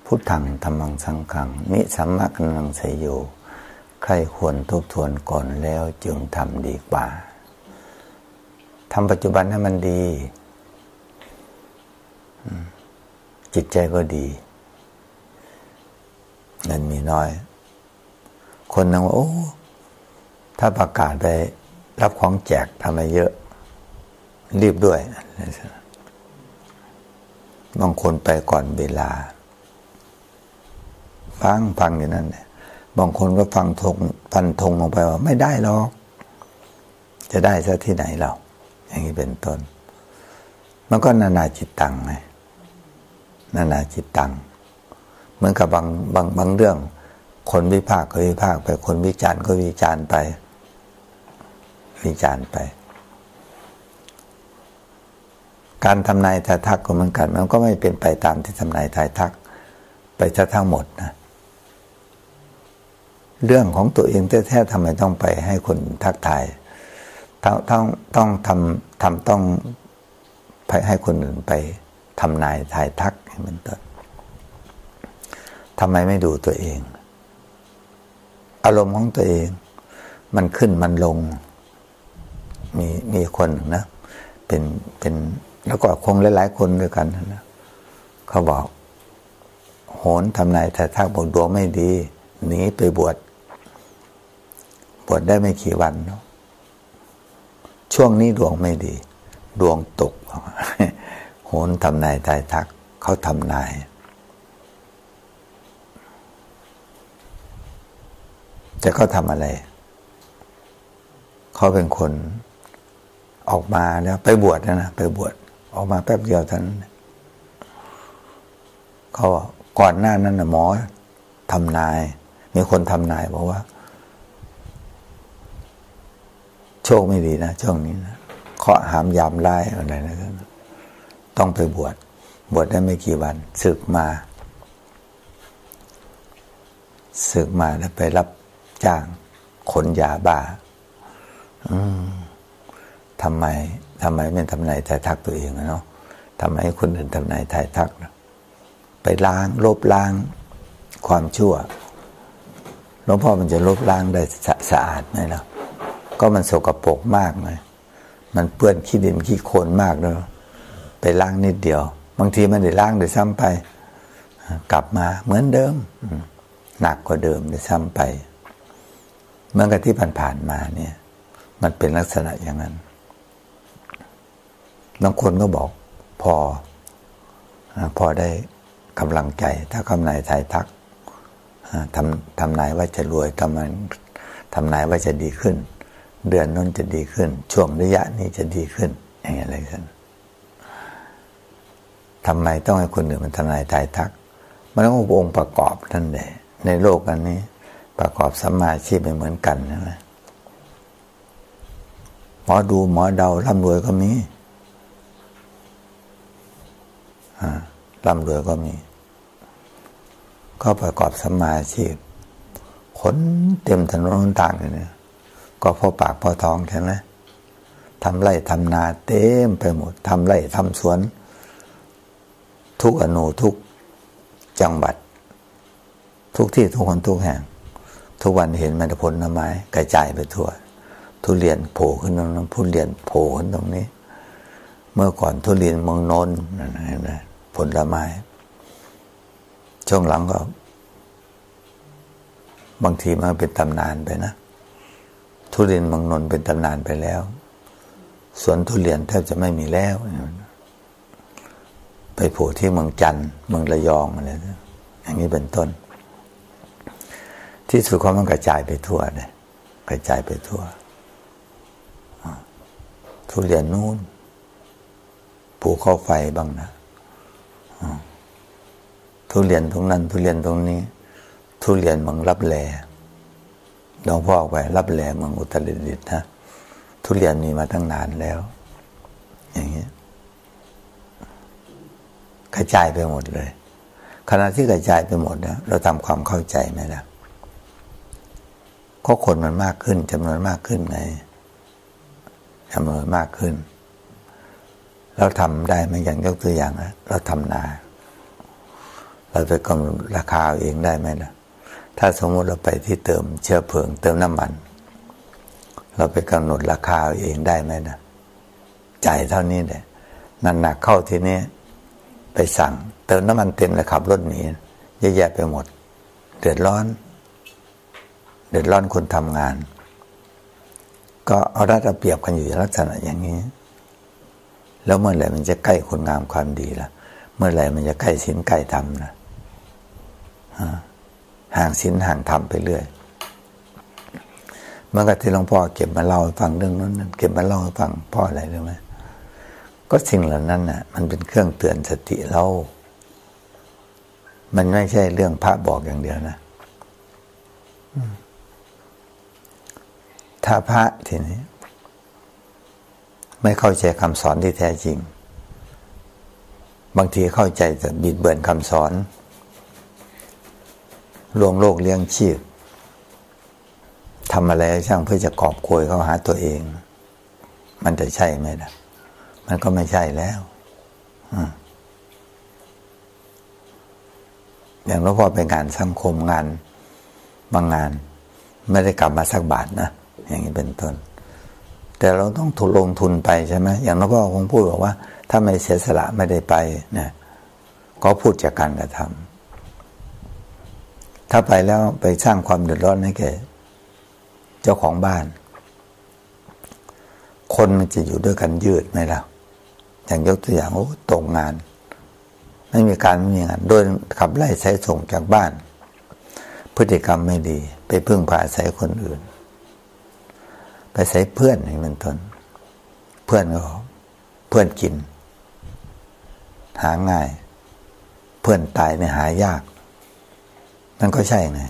พุทธังธัมมังสังฆังนิสัมมะกันังไสโยใครควรทบทวนก่อนแล้วจึงทำดีกว่าทำปัจจุบันให้มันดีจิตใจก็ดีเงินมีน้อยคนนึงว่าโอ้ถ้าประกาศไปรับของแจกทำไมเยอะรีบด้วยบางคนไปก่อนเวลาฟังอยู่นั่นแหละบางคนก็ฟันธงลงไปว่าไม่ได้หรอกจะได้ซะที่ไหนเราอย่างนี้เป็นต้นมันก็นานาจิตตังไงนานาจิตตังเหมือนกับบางเรื่องคนวิพากษ์ก็วิพากษ์ไปคนวิจารณ์ก็วิจารณ์ไปการทำนายทายทักก็เหมือนกันมันก็ไม่เป็นไปตามที่ทำนายทายทักไปทั้งหมดนะเรื่องของตัวเองแท้ๆทำไมต้องไปให้คนทักทายต้องต้องไปให้คนอื่นไปทำนายทายทักให้มันต้นทำไมไม่ดูตัวเองอารมณ์ของตัวเองมันขึ้นมันลงมีคนนะเป็นแล้วก็คงหลายๆคนด้วยกันนะเขาบอกโหนทำนายทายทักบอกดวงไม่ดีหนีไปบวชได้ไม่กี่วันเนาะช่วงนี้ดวงไม่ดีดวงตกโหนทำนายทายทักเขาทำนายแต่เขาทำอะไรเขาเป็นคนออกมาแล้วไปบวชนะไปบวชออกมาแป๊บเดียวเท่านั้นเขาก่อนหน้านั้นนะหมอทำนายมีคนทำนายบอกว่าโชคไม่ดีนะช่วงนี้นะเคราะห์หามยามร้ายอะไรนะต้องไปบวชได้ไม่กี่วันศึกมาแล้วไปรับจ้างขนยาบ้าทำไมไม่ทำนายทายทักตัวเองเนาะทำไมคนอื่นทำนายทายทักไปลบล้างความชั่วหลวงพ่อมันจะลบล้างได้สะอาดไหมล่ะก็มันสกปรกมากเลยมันเปื้อนขี้ดินขี้โคลนมากเลยไปล้างนิดเดียวบางทีมันได้ล้างได้ซ้ำไปกลับมาเหมือนเดิมหนักกว่าเดิมได้ซ้ำไปเมื่อกี้ที่ผ่านๆมาเนี่ยมันเป็นลักษณะอย่างนั้นบางคนก็บอกพอได้กำลังใจถ้าทำนายทายทักทำนายว่าจะรวยทำนายว่าจะดีขึ้นเดือนนั้นจะดีขึ้นช่วงระยะนี้จะดีขึ้นอย่างไรกันทำไมต้องให้คนอื่นมันทำนายทายทักมันต้ององค์ประกอบนั่นแหละในโลกอันนี้ประกอบสัมมาอาชีพไม่เหมือนกันใช่ไหมหมอดูหมอเดาร่ำรวยก็มีร่ำรวยก็มีก็ประกอบสัมมาอาชีพขนเต็มถนนหนทางเลยเนี่ยก็พอปากพอท้องใช่ไหมทำไร่ทำนาเต็มไปหมดทำไร่ทำสวนทุกอนูทุกจังหวัดทุกที่ทุกคนทุกแห่งทุกวันเห็นมันผลไม้กระจายไปทั่วทุเรียนโผล่ขึ้นตรงนั้นทุเรียนโผล่ขึ้นตรงนี้เมื่อก่อนทุเรียนเมืองนนท์นะผลไม้ช่วงหลังก็บางทีมันเป็นตำนานไปนะทุเรียนเมืองนนท์เป็นตำนานไปแล้วสวนทุเรียนแทบจะไม่มีแล้วไปโผล่ที่เมืองจันทร์เมืองระยองอะไรอย่างนี้เป็นต้นที่สุดเขามันกระจายไปทั่วเลยกระจายไปทั่วทุเรียนนู้นภูเขาไฟบ้างนะทุเรียนตรงนั้นทุเรียนตรงนี้ทุเรียนเมืองรับแลหลวงพ่อไปรับแลเมืองอุตรดิตถ์นะทุเรียนมีมาตั้งนานแล้วอย่างนี้กระจายไปหมดเลยขณะที่กระจายไปหมดนะเราทำความเข้าใจไหมล่ะก็คนมันมากขึ้นจำนวนมากขึ้นไงจำนวนมากขึ้นเราทำได้ไหมอย่างยกตัวอย่างนะเราทำนาเราไปกำหนดราคาเองได้ไหมล่ะถ้าสมมติเราไปที่เติมเชื้อเพลิงเติมน้ำมันเราไปกำหนดราคาเองได้ไหมนะจ่ายเท่านี้แหละนั่นหนักเข้าทีนี้ไปสั่งเติมน้ำมันเต็มแล้วขับรถหนีเยอะแยะไปหมดเดือดร้อนคนทำงานก็เอารัดเอาเปรียบกันอยู่ลักษณะอย่างนี้แล้วเมื่อไหร่มันจะใกล้คุณงามความดีล่ะเมื่อไหร่มันจะใกล้ศีลใกล้ธรรมนะห่างศีลห่างธรรมไปเรื่อยเมื่อกี้ที่หลวงพ่อเก็บมาเล่าให้ฟังเรื่องนั้นเก็บมาเล่าให้ฟังพ่ออะไรรู้ไหมก็สิ่งเหล่านั้นน่ะมันเป็นเครื่องเตือนสติเรามันไม่ใช่เรื่องพระบอกอย่างเดียวนะถ้าพระทีนี้ไม่เข้าใจคำสอนที่แท้จริงบางทีเข้าใจแต่บิดเบือนคำสอนลวงโลกเลี้ยงชีพทำอะไรช่างเพื่อจะกอบโกยเข้าหาตัวเองมันจะใช่ไหมล่ะมันก็ไม่ใช่แล้วอย่างหลวงพ่อไปงานสังคมงานบางงานไม่ได้กลับมาสักบาทนะอย่างนี้เป็นต้นแต่เราต้องทุนลงทุนไปใช่ไหมอย่างหลวงพ่อคงพูดบอกว่าถ้าไม่เสียสละไม่ได้ไปเนี่ยก็พูดจากการกระทำถ้าไปแล้วไปสร้างความเดือดร้อนให้แก่เจ้าของบ้านคนมันจะอยู่ด้วยกันยืดไหมล่ะอย่างยกตัวอย่างตกงานไม่มีการไม่มีงานโดยขับไล่ใช้ส่งจากบ้านพฤติกรรมไม่ดีไปพึ่งพาอาศัยคนอื่นไปใส่เพื่อนอย่างเป็นต้นเพื่อนก็เพื่อนกินหาง่ายเพื่อนตายเนี่ยหายากนั่นก็ใช่ไง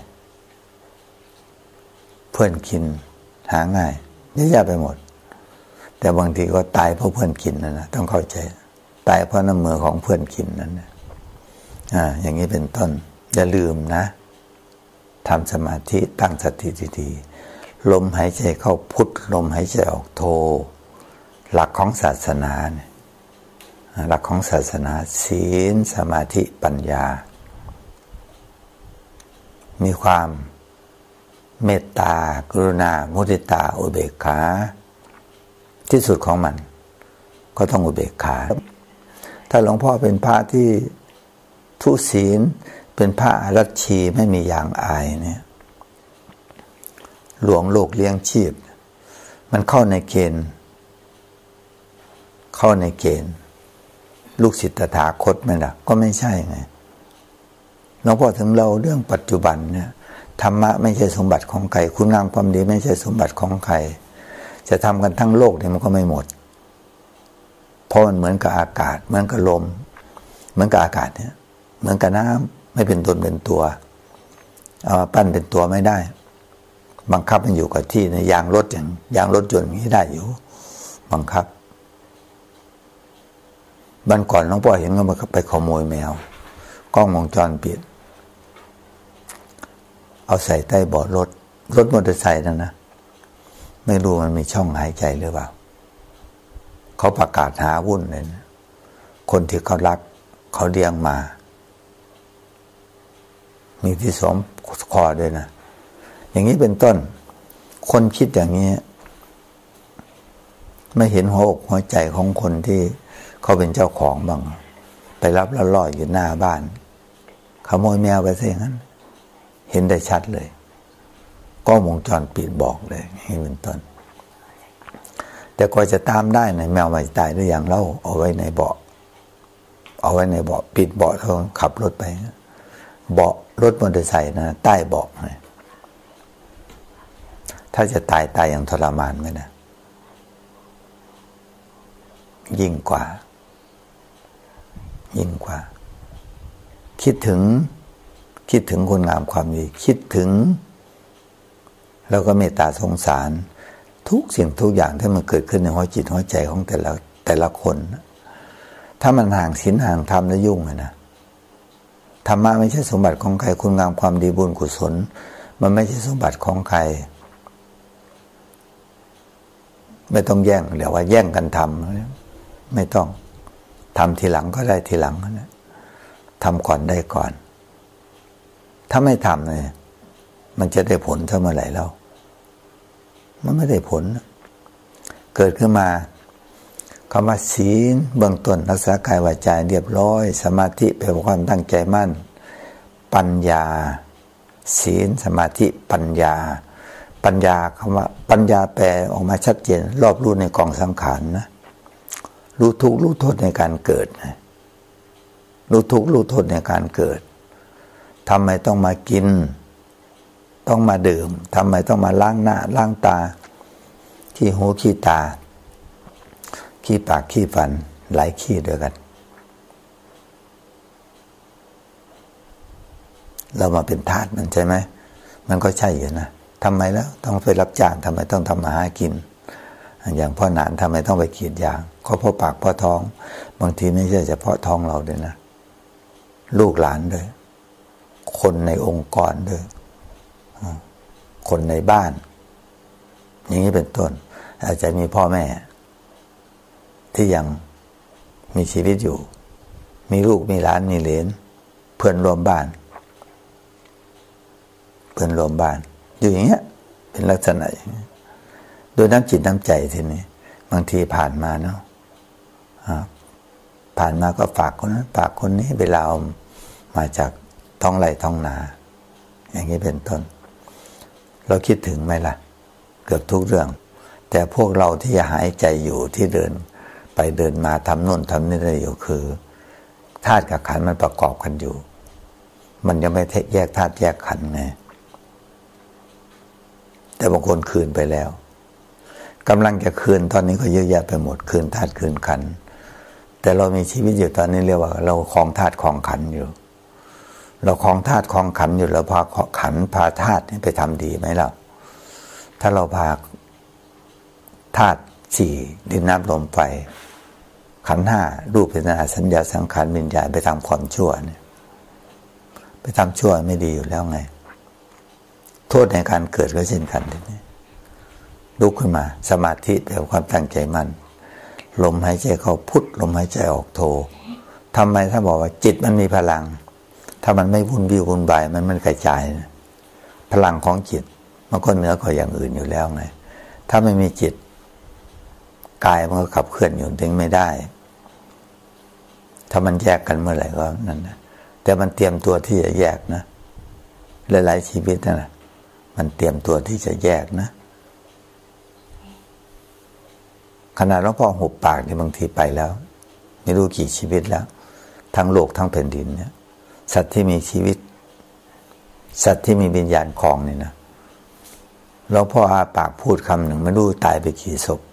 เพื่อนกินหาง่ายเยอะแยะไปหมดแต่บางทีก็ตายเพราะเพื่อนกินนะต้องเข้าใจตายเพราะน้ำมือของเพื่อนกินนั่นนะอย่างนี้เป็นต้นอย่าลืมนะทำสมาธิตั้งสติดีๆลมหายใจเข้าพุทลมหายใจออกโทหลักของศาสนาเนี่ยหลักของศาสนาศีลสมาธิปัญญามีความเมตตากรุณามุทิตาอุเบกขาที่สุดของมันก็ต้องอุเบกขาถ้าหลวงพ่อเป็นพระที่ทุศีลเป็นพระอรัชชีไม่มีอย่างอายเนี่ยหลวงโลกเลี้ยงชีพมันเข้าในเกณฑ์ลูกศิษย์ตถาคตไหมล่ะก็ไม่ใช่ไงหลวงพ่อถึงเราเรื่องปัจจุบันเนี่ยธรรมะไม่ใช่สมบัติของใครคุณงามความดีไม่ใช่สมบัติของใครจะทำกันทั้งโลกเนี่ยมันก็ไม่หมดเพราะมันเหมือนกับอากาศเหมือนกับลมเหมือนกับอากาศเนี่ยเหมือนกับน้ำไม่เป็นตนเป็นตัวเอามาปั้นเป็นตัวไม่ได้บังคับมันอยู่กับที่ในยางรถอย่างยางรถยนต์นี้ได้อยู่บังคับบันก่อนหลวงพ่อเห็นก็มาไปขโมยแมวกล้องวงจรปิดเอาใส่ใต้เบาะรถมอเตอร์ไซค์นั่นนะไม่รู้มันมีช่องหายใจหรือเปล่าเขาประกาศหาวุ่นเลยนะคนที่เขารักเขาเลี้ยงมามีที่สวมคอด้วยนะอย่างนี้เป็นต้นคนคิดอย่างนี้ไม่เห็นหัวอกหัวใจของคนที่เขาเป็นเจ้าของบ้างไปรับแล้วล่ออยู่หน้าบ้านขโมยแมวไปซะอย่างนั้นเห็นได้ชัดเลยก็วงจรปิดบอกเลยนี่เป็นต้นแต่กว่าจะตามได้ในแมวมันตายหรือยังเล่าเอาไว้ในเบาะปิดเบาะเขาขับรถไปเบาะรถมอเตอร์ไซค์นะใต้เบาะเลยถ้าจะตายอย่างทรมานไหมนะยิ่งกว่าคิดถึงคุณงามความดีคิดถึงแล้วก็เมตตาสงสารทุกสิ่งทุกอย่างที่มันเกิดขึ้นในหัวจิตหัวใจของแต่ละคนถ้ามันห่างศีลห่างธรรมแล้วยุ่งเลยนะธรรมะไม่ใช่สมบัติของใครคุณงามความดีบุญกุศลมันไม่ใช่สมบัติของใครไม่ต้องแย่งเดี๋ยวว่าแย่งกันทำไม่ต้องทำทีหลังก็ได้ทีหลังนะทำก่อนได้ก่อนถ้าไม่ทำเลยมันจะได้ผลเท่าเมื่อไหร่แล้วมันไม่ได้ผลเกิดขึ้นมาคำว่าศีลเบื้องต้นรักษากายวาจาเรียบร้อยสมาธิแปลว่าความตั้งใจมั่นปัญญาศีลสมาธิปัญญาคำว่าปัญญาแปลออกมาชัดเจนรอบรู้ในกองสังขารนะรู้ทุกข์รู้โทษในการเกิดนะรู้ทุกข์รู้โทษในการเกิดทำไมต้องมากินต้องมาดื่มทำไมต้องมาล้างหน้าล้างตาขี้หูขี้ตาขี้ปากขี้ฟันหลายขี้ด้วยกันเรามาเป็นทาสมันใช่ไหมมันก็ใช่อยู่นะทำไมแล้วต้องไปรับจ้างทำไมต้องทำมาหากินอย่างพ่อหนานทำไมต้องไปกรีดยางก็เพราะปากเพราะท้องบางทีไม่ใช่เฉพาะท้องเราด้วยนะลูกหลานด้วยคนในองค์กรด้วยคนในบ้านอย่างนี้เป็นต้นอาจจะมีพ่อแม่ที่ยังมีชีวิตอยู่มีลูกมีหลานมีเหลนเพื่อนร่วมบ้านอยู่อย่างเงี้ยเป็นลักษณะอย่างนี้โดยน้ำจิตน้ำใจทีนี้บางทีผ่านมาเนาะผ่านมาก็ฝากคนนั้นฝากคนนี้เวลามาจากท้องไร่ท้องนาอย่างนี้เป็นต้นเราคิดถึงไหมล่ะเกือบทุกเรื่องแต่พวกเราที่หายใจอยู่ที่เดินไปเดินมาทำโน่นทำนี่ได้อยู่คือธาตุกับขันธ์มันประกอบกันอยู่มันยังไม่แยกธาตุแยกขันธ์ไงแต่บางคนคืนไปแล้วกำลังจะคืนตอนนี้ก็เยอะแยะไปหมดคืนธาตุคืนขันธ์แต่เรามีชีวิตอยู่ตอนนี้เรียกว่าเราครองธาตุครองขันธ์อยู่เราครองธาตุครองขันธ์อยู่เราพาขันธ์พาธาตุไปทำดีไหมล่ะถ้าเราพาธาตุสี่ดินน้ำลมไฟขันธ์ห้ารูปเวทนาสัญญาสังขารวิญญาณไปทำความชั่วเนี่ยไปทำชั่วไม่ดีอยู่แล้วไงโทษในการเกิดก็เช่นกันทีนี้ลุกขึ้นมาสมาธิแปลว่าความตั้งใจมั่นลมหายใจเข้าพุทลมหายใจออกโททำไมถ้าบอกว่าจิตมันมีพลังถ้ามันไม่วุ่นวี่วุ่นวายมันกระจายพลังของจิตมันก็เหนือกว่าอย่างอื่นอยู่แล้วไงถ้าไม่มีจิตกายมันก็ขับเคลื่อนอยู่ถึงไม่ได้ถ้ามันแยกกันเมื่อไหร่ก็นั่นนะแต่มันเตรียมตัวที่จะแยกนะหลายๆชีวิตนะมันเตรียมตัวที่จะแยกนะขนาดหลวงพ่อหุบปากเนี่ยบางทีไปแล้วไม่รู้กี่ชีวิตแล้วทั้งโลกทั้งแผ่นดินเนี่ยสัตว์ที่มีชีวิตสัตว์ที่มีวิญญาณครองนี่นะหลวงพ่ออาปากพูดคำหนึ่งไม่รู้ตายไปกี่ศพ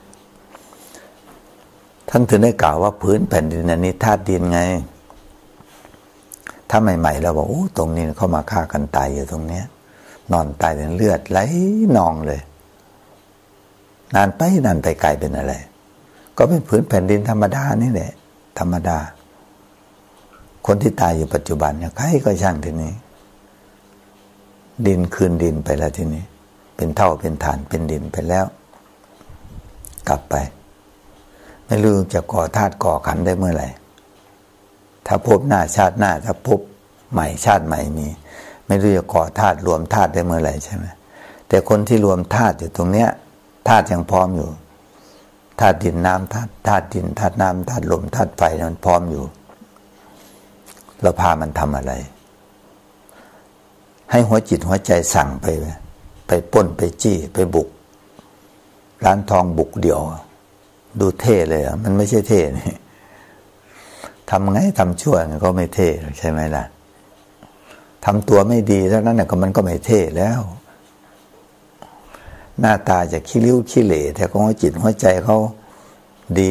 ท่านถึงได้กล่าวว่าพื้นแผ่นดินนี้ธาตุดินไงถ้าใหม่ๆเราบอกโอ้ตรงนี้เข้ามาฆ่ากันตายอยู่ตรงเนี้ยนอนตายเป็นเลือดไหลนองเลยนานไปกลายเป็นอะไรก็เป็นพื้นแผ่นดินธรรมดานี่แหละธรรมดาคนที่ตายอยู่ปัจจุบันเนี่ยใครก็ช่างทีนี้ดินคืนดินไปแล้วทีนี้เป็นเท่าเป็นฐานเป็นดินไปแล้วกลับไปไม่รู้จะก่อธาตุก่อขันธ์ได้เมื่อไหร่ถ้าพบหน้าชาติหน้าถ้าพบใหม่ชาติใหม่มีไม่รู้จะก่อธาตุรวมธาตุได้เมื่อไหร่ใช่ไหมแต่คนที่รวมธาตุอยู่ตรงเนี้ยธาตุยังพร้อมอยู่ธาตุดินน้ำธาตุดินธาตุน้ำธาตุลมธาตุไฟมันพร้อมอยู่เราพามันทำอะไรให้หัวจิตหัวใจสั่งไปปล้นไปจี้ไปบุกร้านทองบุกเดี่ยวดูเท่เลยอ่ะมันไม่ใช่เท่นี่ทำไงทำชั่วก็ไม่เท่ใช่ไหมล่ะทำตัวไม่ดีเท่านั้นน่ะก็มันก็ไม่เท่แล้วหน้าตาจะขี้ริ้วขี้เหร่แต่ก็หัวจิตหัวใจเขาดี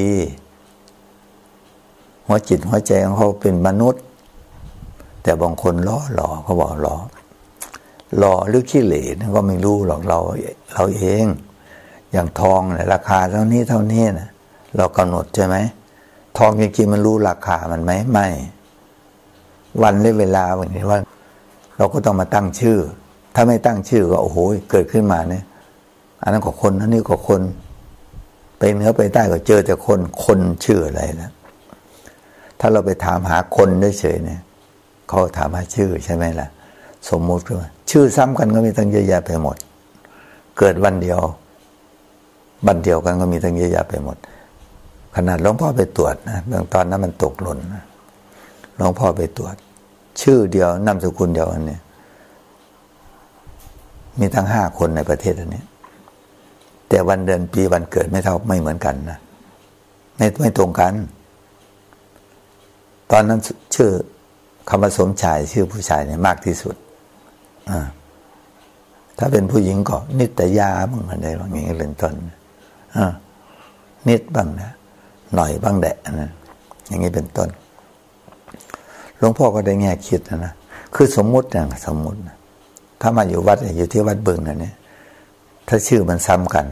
หัวจิตหัวใจของเขาเป็นมนุษย์แต่บางคนหล่อเขาบอกหล่อหรือขี้เหร่นั่นก็ไม่รู้หรอกเราเองอย่างทองเนี่ยราคาเท่านี้นะเรากำหนดใช่ไหมทองจริงๆมันรู้ราคามันไหมไม่วันและเวลาวันนี้ว่าเราก็ต้องมาตั้งชื่อถ้าไม่ตั้งชื่อก็โอ้โหเกิดขึ้นมาเนี่ยอันนั้นก็คนอันนี้ก็คนไปเหนือไปใต้ก็เจอแต่คนชื่ออะไรแล้วถ้าเราไปถามหาคนเฉยๆเนี่ยเขาถามหาชื่อใช่ไหมล่ะสมมุติว่าชื่อซ้ำกันก็มีตั้งเยอะแยะไปหมดเกิดวันเดียวกันก็มีตั้งเยอะแยะไปหมดขนาดหลวงพ่อไปตรวจนะเบื้องตอนนั้นมันตกหล่นนะหลวงพ่อไปตรวจชื่อเดียวนามสกุลเดียวอันนี้มีทั้ง5 คนในประเทศอันนี้แต่วันเดือนปีวันเกิดไม่เหมือนกันนะไม่ตรงกันตอนนั้นชื่อคำว่าสมชายชื่อผู้ชายเนี่ยมากที่สุดถ้าเป็นผู้หญิงก็นิตยาบ้างอะไรบางอย่างเป็นต้นนิดบ้างนะหน่อยบ้างแดะนะอย่างนี้เป็นต้นหลวงพ่อก็ได้แง่คิดนะคือสมมุติอย่างสมมุติถ้ามาอยู่วัดอยู่ที่วัดบึงเนี่ยถ้าชื่อมันซ้ำกัน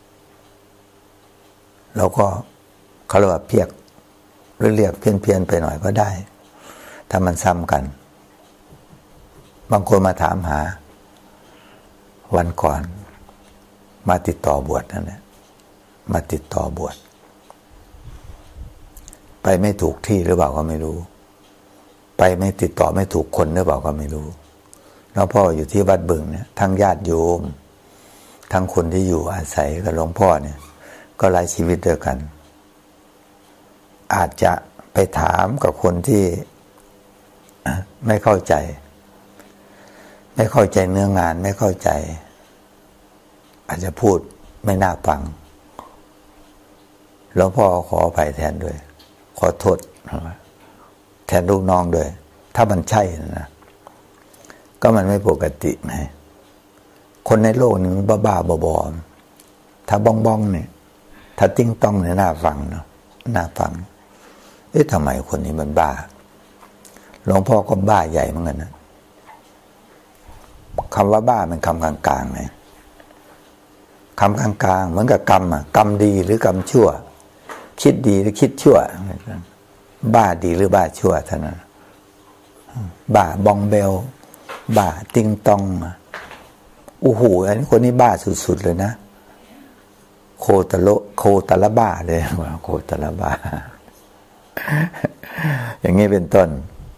เราก็เขาเรียกว่าเพียกหรือเรียกเพี้ยนไปหน่อยก็ได้ถ้ามันซ้ำกันบางคนมาถามหาวันก่อนมาติดต่อบวชนั่นแหละมาติดต่อบวชไปไม่ถูกที่หรือเปล่าก็ไม่รู้ไปไม่ติดต่อไม่ถูกคนหรือเปล่าก็ไม่รู้แล้วพ่ออยู่ที่วัดบึงเนี่ยทั้งญาติโยมทั้งคนที่อยู่อาศัยกับหลวงพ่อเนี่ยก็หลายชีวิตด้วยกันอาจจะไปถามกับคนที่ไม่เข้าใจเนื้องานไม่เข้าใจอาจจะพูดไม่น่าฟังหลวงพ่อขออภัยแทนด้วยขอโทษแทนลูกน้องด้วยถ้ามันใช่นะก็มันไม่ปกติไงคนในโลกนี้มันบ้าๆบอๆถ้าบ้องเนี่ยถ้าติ้งต้องเนี่ยน่าฟังเนาะน่าฟังทำไมคนนี้มันบ้าหลวงพ่อก็บ้าใหญ่เหมือนกันนะคำว่าบ้ามันคำกลางๆไงคำกลางๆเหมือนกับกรรมกรรมดีหรือกรรมชั่วคิดดีหรือคิดชั่วบ้าดีหรือบ้าชั่วเท่านั้นบ้าบองเบลบ้าติงตองโอ้โหอันนี้คนนี้บ้าสุดๆเลยนะโคตรบ้าเลยว่าโคตรบ้าอย่างนี้เป็นต้น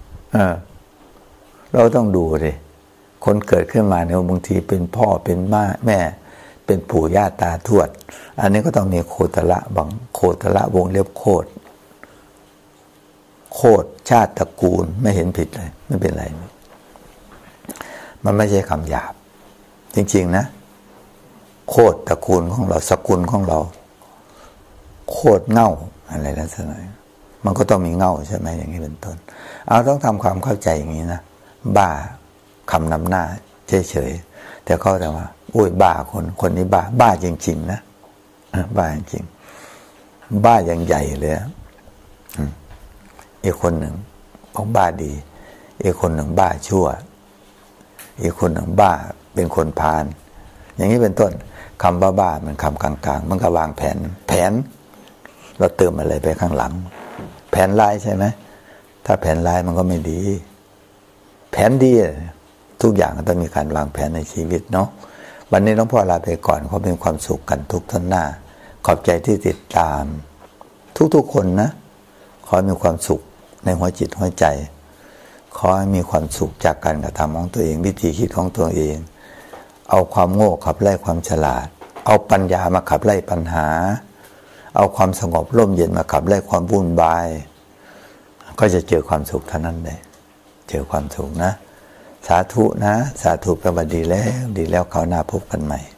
เราต้องดูเลยคนเกิดขึ้นมาเนี่ยบางทีเป็นพ่อเป็นแม่เป็นปู่ย่าตาทวดอันนี้ก็ต้องมีโคตรบางโคตรวงเล็บโคตชาติตระกูลไม่เห็นผิดเลยไม่เป็นไรมันไม่ใช่คำหยาบจริงๆนะโคตรตระกูลของเราสกุลของเราโคตรเง่าอะไรลักษณะมันก็ต้องมีเง่าใช่ไหมอย่างนี้เป็นต้นเอาต้องทำความเข้าใจอย่างนี้นะบ้าคำนำหน้าเฉยๆแต่เขาแต่ว่าอุ้ยบ้าคนนี้บ้าจริงๆนะบ้าจริงบ้าอย่างใหญ่เลยอีกคนหนึ่งของบ้าดีอีกคนหนึ่งบ้าชั่วอีกคนหนึ่งบ้าเป็นคนพาลอย่างนี้เป็นต้นคำบ้ามันคำกลางๆมันก็วางแผนเราเติมอะไรไปข้างหลังแผนร้ายใช่ไหมถ้าแผนร้ายมันก็ไม่ดีแผนดีทุกอย่างก็ต้องมีการวางแผนในชีวิตเนาะวันนี้หลวงพ่อลาไปก่อนขอมีความสุขกันทุกท่านหน้าขอบใจที่ติดตามทุกคนนะขอมีความสุขในหัวจิตหัวใจขอให้มีความสุขจากการกระทำของตัวเองวิธีคิดของตัวเองเอาความโง่ขับไล่ความฉลาดเอาปัญญามาขับไล่ปัญหาเอาความสงบร่มเย็นมาขับไล่ความวุ่นวายก็จะเจอความสุขเท่านั้นเลยเจอความสุขนะสาธุนะสาธุแปลว่าดีแล้วคราวหน้าพบกันใหม่